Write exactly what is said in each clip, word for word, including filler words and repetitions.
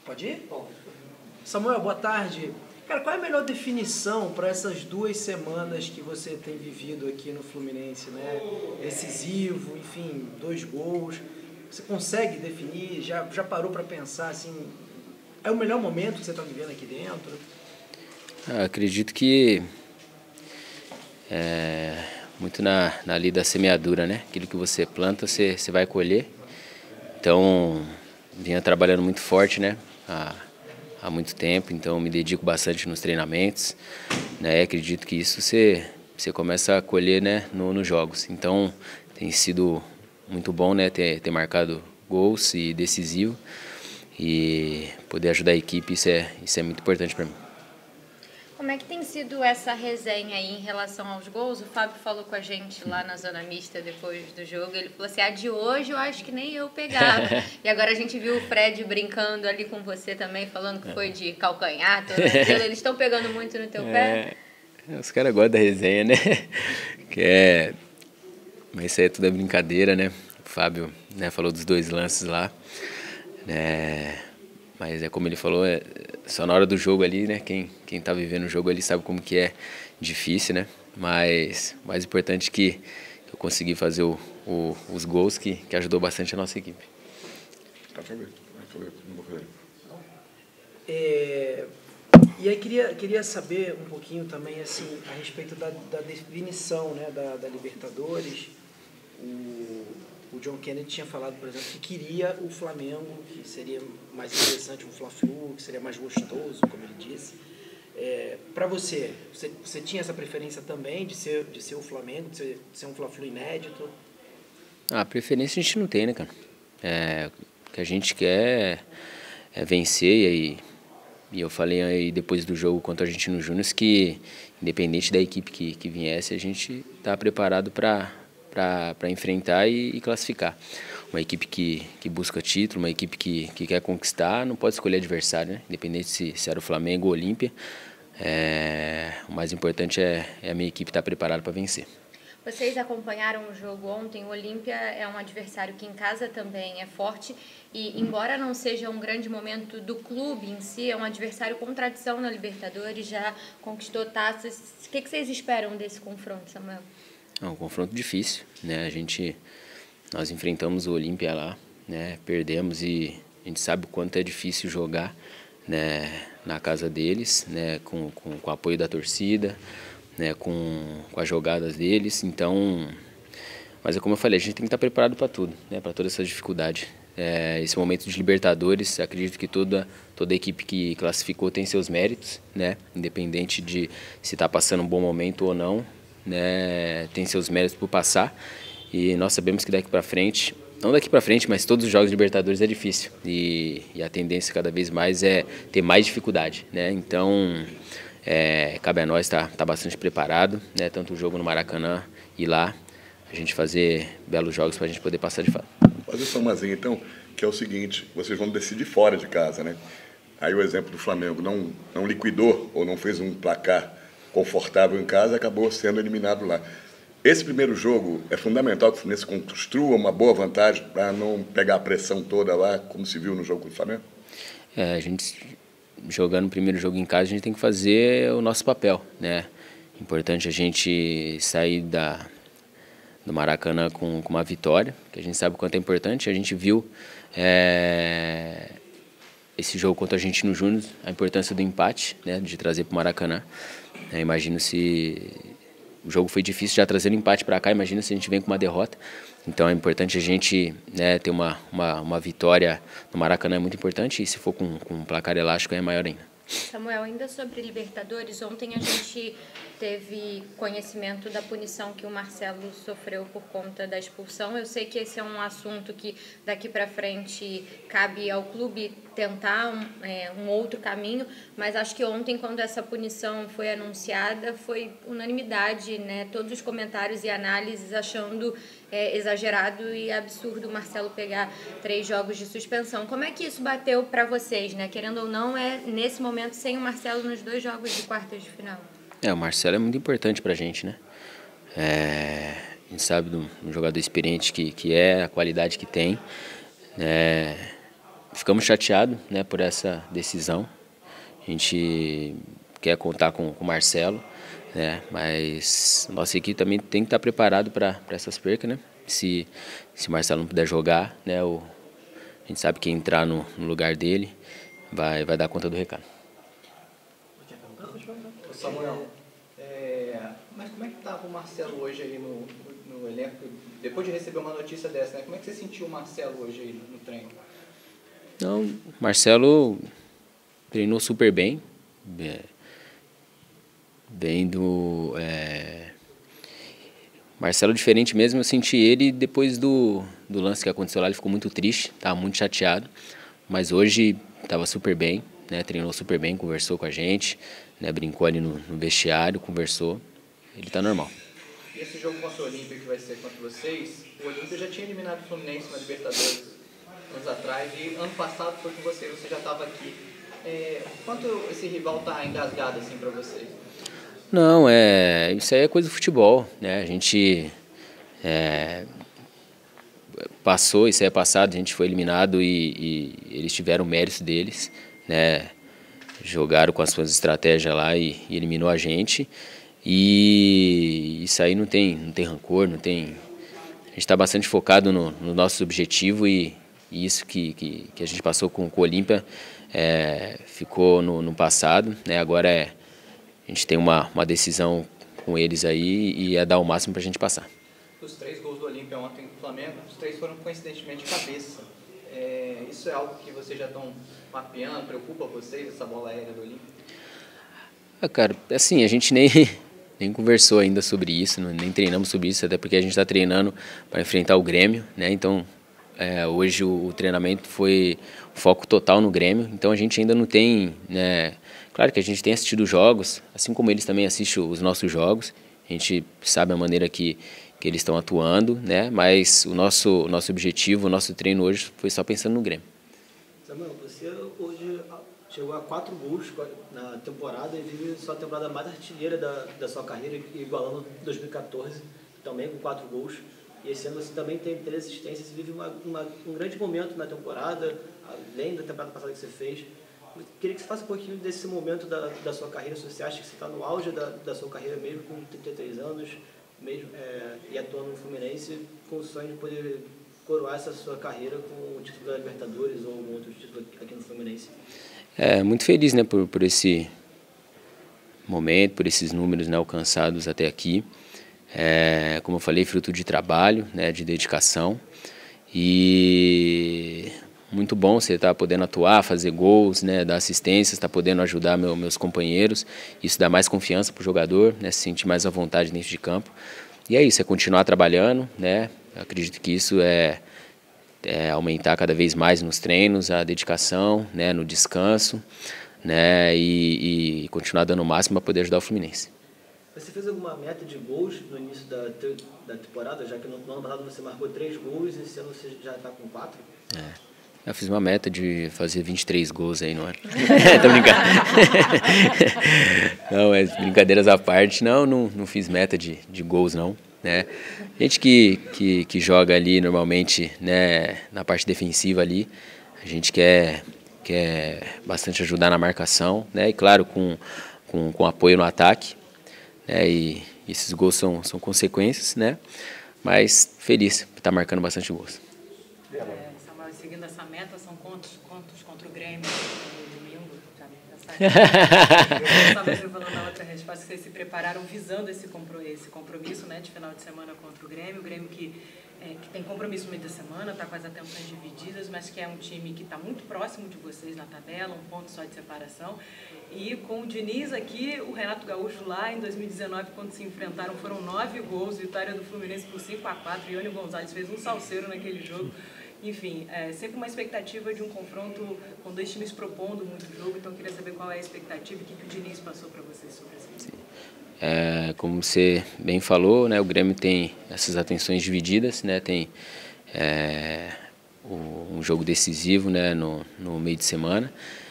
Pode ir? Samuel, boa tarde. Cara, qual é a melhor definição para essas duas semanas que você tem vivido aqui no Fluminense, né? Decisivo, enfim, dois gols. Você consegue definir? Já, já parou para pensar, assim, é o melhor momento que você está vivendo aqui dentro? Ah, acredito que é muito na, na lei da semeadura, né? Aquilo que você planta, você, você vai colher. Então, vinha trabalhando muito forte, né? Há, há muito tempo, então me dedico bastante nos treinamentos, né? Acredito que isso você, você começa a colher, né, no, nos jogos. Então, tem sido muito bom, né, ter, ter marcado gols e decisivo e poder ajudar a equipe, isso é, isso é muito importante para mim. Como é que tem sido essa resenha aí em relação aos gols? O Fábio falou com a gente lá na zona mista depois do jogo. Ele falou assim, a de hoje eu acho que nem eu pegava. E agora a gente viu o Fred brincando ali com você também, falando que foi de calcanhar, tudo aquilo. Eles estão pegando muito no teu pé? É, os caras gostam da resenha, né? Que é... Mas isso aí é tudo é brincadeira, né? O Fábio, né, falou dos dois lances lá. É... Mas é como ele falou, é só na hora do jogo ali, né? Quem, quem tá vivendo o jogo ali sabe como que é difícil, né? Mas o mais importante é que eu consegui fazer o, o, os gols que, que ajudou bastante a nossa equipe. Tá falando, não vou fazer. É, e aí queria, queria saber um pouquinho também, assim, a respeito da, da definição, né, da, da Libertadores. O, o John Kennedy tinha falado, por exemplo, que queria o Flamengo, que seria mais interessante um Fla-Flu, que seria mais gostoso, como ele disse. É, para você, você, você tinha essa preferência também de ser, de ser o Flamengo, de ser, de ser um Fla-Flu inédito? Ah, preferência a gente não tem, né, cara? É, o que a gente quer é vencer e aí... E eu falei aí depois do jogo contra a Argentino Júnior que, independente da equipe que, que viesse, a gente está preparado para para enfrentar e, e classificar. Uma equipe que, que busca título, uma equipe que, que quer conquistar, não pode escolher adversário, né? Independente se, se era o Flamengo ou o Olímpia. É, o mais importante é, é a minha equipe estar preparada para vencer. Vocês acompanharam o jogo ontem, o Olímpia é um adversário que em casa também é forte e, embora não seja um grande momento do clube em si, é um adversário com tradição na Libertadores, já conquistou taças. O que, que vocês esperam desse confronto, Samuel? É um confronto difícil, né? A gente, nós enfrentamos o Olímpia lá, né? Perdemos e a gente sabe o quanto é difícil jogar, né, na casa deles, né, com, com, com o apoio da torcida, né, com, com as jogadas deles. Então, mas é como eu falei, a gente tem que estar preparado para tudo, né, para toda essa dificuldade. É, esse momento de Libertadores, acredito que toda toda equipe que classificou tem seus méritos, né, independente de se está passando um bom momento ou não, né, tem seus méritos por passar. E nós sabemos que daqui para frente, não daqui para frente, mas todos os jogos de Libertadores é difícil e, e a tendência cada vez mais é ter mais dificuldade, né? Então É, cabe a nós estar tá, tá bastante preparado, né? Tanto o jogo no Maracanã e lá, a gente fazer belos jogos para a gente poder passar de fato. Fazer só uma zinha, então, que é o seguinte, vocês vão decidir fora de casa, né? Aí o exemplo do Flamengo não, não liquidou ou não fez um placar confortável em casa, acabou sendo eliminado lá. Esse primeiro jogo é fundamental que o Fluminense construa uma boa vantagem para não pegar a pressão toda lá, como se viu no jogo com o Flamengo? É, a gente... Jogando o primeiro jogo em casa, a gente tem que fazer o nosso papel, né? Importante a gente sair da, do Maracanã com, com uma vitória, que a gente sabe o quanto é importante. A gente viu é, esse jogo contra a Argentino Júnior, a importância do empate, né? De trazer para o Maracanã. É, imagino se o jogo foi difícil, já trazendo empate para cá, imagina se a gente vem com uma derrota. Então é importante a gente, né, ter uma, uma, uma vitória no Maracanã, é muito importante, e se for com, com um placar elástico é maior ainda. Samuel, ainda sobre Libertadores, ontem a gente teve conhecimento da punição que o Marcelo sofreu por conta da expulsão. Eu sei que esse é um assunto que daqui para frente cabe ao clube tentar um, é, um outro caminho, mas acho que ontem, quando essa punição foi anunciada, foi unanimidade, né? Todos os comentários e análises achando é, exagerado e absurdo o Marcelo pegar três jogos de suspensão. Como é que isso bateu para vocês, né? Querendo ou não, é nesse momento sem o Marcelo nos dois jogos de quartas de final. É, o Marcelo é muito importante pra gente, né? É, a gente sabe do, do jogador experiente que, que é, a qualidade que tem, né? ficamos chateados, né, por essa decisão. A gente quer contar com, com o Marcelo, né, mas nossa equipe também tem que estar preparado para essas percas, né? Se, se o Marcelo não puder jogar, né, o, a gente sabe que entrar no, no lugar dele vai, vai dar conta do recado. Samuel, é, mas como é que estava o Marcelo hoje aí no, no elenco? Depois de receber uma notícia dessa, né? Como é que você sentiu o Marcelo hoje aí no treino? Não, o Marcelo treinou super bem. É, bem do... É, Marcelo diferente mesmo, eu senti ele depois do, do lance que aconteceu lá, ele ficou muito triste, estava muito chateado, mas hoje estava super bem, né, treinou super bem, conversou com a gente, né, brincou ali no, no vestiário, conversou, ele está normal. E esse jogo contra o Olímpia que vai ser contra vocês, o Olímpia já tinha eliminado o Fluminense na Libertadores anos atrás e ano passado foi com você, você já estava aqui. É, quanto esse rival está engasgado assim para vocês? Não, é, isso aí é coisa do futebol, né? A gente é, passou, isso aí é passado, a gente foi eliminado e, e eles tiveram o mérito deles, né? Jogaram com as suas estratégias lá e, e eliminou a gente. E isso aí não tem, não tem rancor, não tem. A gente está bastante focado no, no nosso objetivo e, e isso que, que, que a gente passou com, com o Olímpia é, ficou no, no passado, né? Agora é a gente tem uma, uma decisão com eles aí e é dar o máximo para a gente passar. Os três gols do Olímpia ontem do Flamengo, os três foram coincidentemente cabeça. É, isso é algo que vocês já estão mapeando, preocupa vocês, essa bola aérea do Olímpia? Ah, cara, assim, a gente nem, nem conversou ainda sobre isso, nem treinamos sobre isso, até porque a gente está treinando para enfrentar o Grêmio, né? Então, é, hoje o, o treinamento foi foco total no Grêmio, então a gente ainda não tem, né? Claro que a gente tem assistido jogos, assim como eles também assistem os nossos jogos, a gente sabe a maneira que, que eles estão atuando, né? Mas o nosso, o nosso objetivo, o nosso treino hoje foi só pensando no Grêmio. Samuel, você hoje chegou a quatro gols na temporada e vive sua temporada mais artilheira da, da sua carreira, igualando dois mil e quatorze, também com quatro gols. E esse ano você também tem três assistências e vive uma, uma, um grande momento na temporada, além da temporada passada que você fez. Eu queria que você faça um pouquinho desse momento da, da sua carreira. Se você acha que você está no auge da, da sua carreira mesmo, com trinta e três anos, mesmo, é, e atuando no Fluminense, com o sonho de poder coroar essa sua carreira com o título da Libertadores ou algum outro título aqui no Fluminense? É, muito feliz, né, por, por esse momento, por esses números, né, alcançados até aqui. É, como eu falei, fruto de trabalho, né, de dedicação. E muito bom você estar podendo atuar, fazer gols, né, dar assistências, estar podendo ajudar meu, meus companheiros. Isso dá mais confiança para o jogador, né, se sentir mais à vontade dentro de campo. E é isso, é continuar trabalhando, né? Eu acredito que isso é, é aumentar cada vez mais nos treinos, a dedicação, né, no descanso, né, e, e continuar dando o máximo para poder ajudar o Fluminense. Você fez alguma meta de gols no início da, te, da temporada, já que no, no ano passado você marcou três gols e esse ano você já está com quatro? É. Eu fiz uma meta de fazer vinte e três gols aí no ano. Tô brincando. Não, mas brincadeiras à parte, não, não, não fiz meta de, de gols, não. Né? Gente que, que, que joga ali normalmente, né, na parte defensiva ali, a gente quer, quer bastante ajudar na marcação, né? E claro, com, com, com apoio no ataque. Né? E esses gols são, são consequências, né? Mas feliz por estar marcando bastante gols. Seguindo essa meta, são quantos, quantos contra o Grêmio no domingo? Já, já eu estava falando na outra resposta que vocês se prepararam visando esse compromisso, né, de final de semana contra o Grêmio. O Grêmio que, é, que tem compromisso no meio da semana, está com as atenções divididas, mas que é um time que está muito próximo de vocês na tabela, um ponto só de separação. E com o Diniz aqui, o Renato Gaúcho lá em dois mil e dezenove, quando se enfrentaram, foram nove gols, vitória do Fluminense por cinco a quatro, e Ione Gonzalez fez um salseiro naquele jogo. Enfim, é sempre uma expectativa de um confronto com dois times propondo muito jogo, então eu queria saber qual é a expectativa e o que, que o Diniz passou para vocês sobre isso. É, como você bem falou, né, o Grêmio tem essas atenções divididas, né, tem é, um jogo decisivo, né, no, no meio de semana,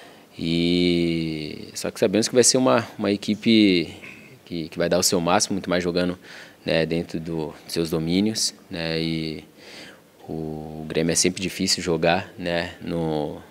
e só que sabemos que vai ser uma, uma equipe que, que vai dar o seu máximo, muito mais jogando, né, dentro do, dos seus domínios, né, e o Grêmio é sempre difícil jogar, né, no,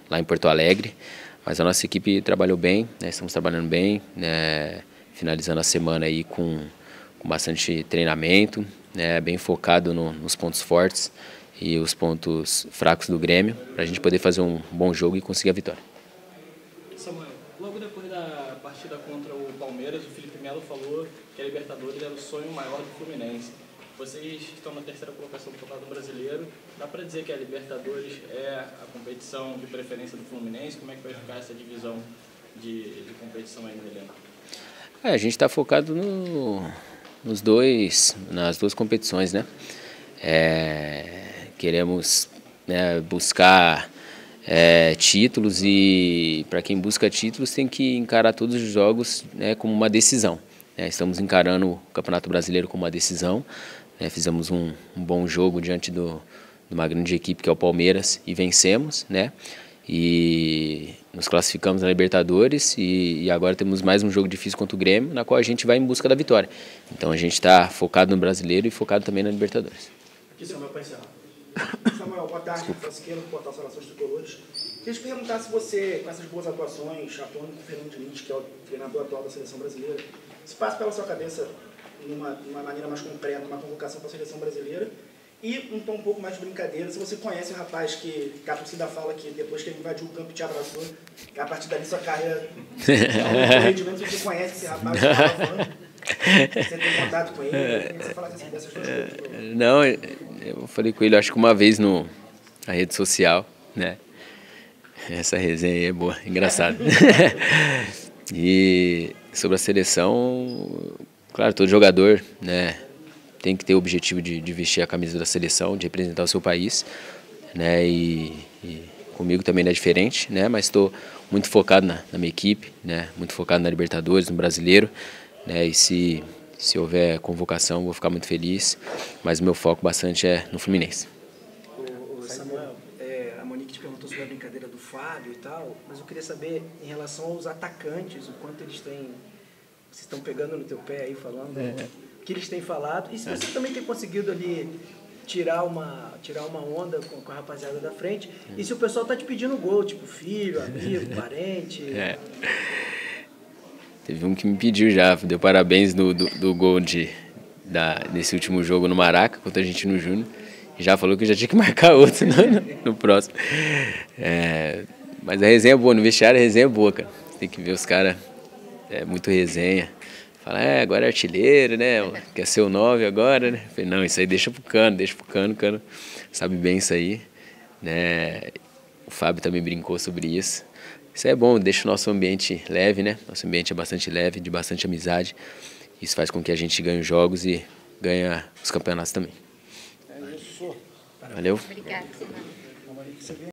lá em Porto Alegre. Mas a nossa equipe trabalhou bem, né, estamos trabalhando bem, né, finalizando a semana aí com, com bastante treinamento, né, bem focado no, nos pontos fortes e os pontos fracos do Grêmio, para a gente poder fazer um bom jogo e conseguir a vitória. Samuel, logo depois da partida contra o Palmeiras, o Felipe Melo falou que a Libertadores era o sonho maior do Fluminense. Vocês estão na terceira colocação do Campeonato Brasileiro. Dá para dizer que a Libertadores é a competição de preferência do Fluminense? Como é que vai ficar essa divisão de, de competição aí no elenco? É, a gente está focado no, nos dois, nas duas competições, né? É, queremos, né, buscar é, títulos e para quem busca títulos tem que encarar todos os jogos, né, como uma decisão. Né? Estamos encarando o Campeonato Brasileiro como uma decisão. É, fizemos um, um bom jogo diante do, de uma grande equipe que é o Palmeiras e vencemos, né? E nos classificamos na Libertadores e, e agora temos mais um jogo difícil contra o Grêmio, na qual a gente vai em busca da vitória. Então a gente está focado no Brasileiro e focado também na Libertadores. Aqui, Samuel, para encerrar. Samuel, boa tarde, Francisqueiro, do Portal Saudações Tricolores. Queria te perguntar se você, com essas boas atuações, atuando com o Fernando Diniz, que é o treinador atual da Seleção Brasileira, se passa pela sua cabeça numa, numa maneira mais concreta, uma convocação para a Seleção Brasileira, e um tom um pouco mais de brincadeira, se você conhece o rapaz que, que a torcida fala que depois que ele invadiu o campo e te abraçou, que a partir dali sua carreira é um rendimento, se você conhece esse rapaz que estava falando, você tem contato com ele, você fala assim, dessas duas coisas. Não, eu falei com ele acho que uma vez no, na rede social, né? Essa resenha aí é boa, engraçada. E sobre a seleção, claro, todo jogador, né, tem que ter o objetivo de, de vestir a camisa da seleção, de representar o seu país, né, e, e comigo também não é diferente, né, mas estou muito focado na, na minha equipe, né, muito focado na Libertadores, no Brasileiro, né, e se, se houver convocação vou ficar muito feliz, mas o meu foco bastante é no Fluminense. O, o Samuel, é, a Monique te perguntou sobre a brincadeira do Fábio e tal, mas eu queria saber em relação aos atacantes, o quanto eles têm... Vocês estão pegando no teu pé aí, falando é. o que eles têm falado. E se você é. também tem conseguido ali tirar uma, tirar uma onda com, com a rapaziada da frente. E se o pessoal tá te pedindo gol, tipo filho, amigo, parente. É. Teve um que me pediu já, deu parabéns no, do, do gol de, da, desse último jogo no Maraca, contra a Argentino Júnior. E já falou que já tinha que marcar outro no, no próximo. É, mas a resenha é boa, no vestiário a resenha é boa, cara. Você tem que ver os caras... É muito resenha. Fala, é, agora é artilheiro, né? Quer ser o nove agora, né? Falei, não, isso aí deixa pro Cano, deixa pro Cano, o Cano sabe bem isso aí, né? O Fábio também brincou sobre isso. Isso é bom, deixa o nosso ambiente leve, né? Nosso ambiente é bastante leve, de bastante amizade. Isso faz com que a gente ganhe os jogos e ganhe os campeonatos também. É isso. Valeu. Obrigada, Simão.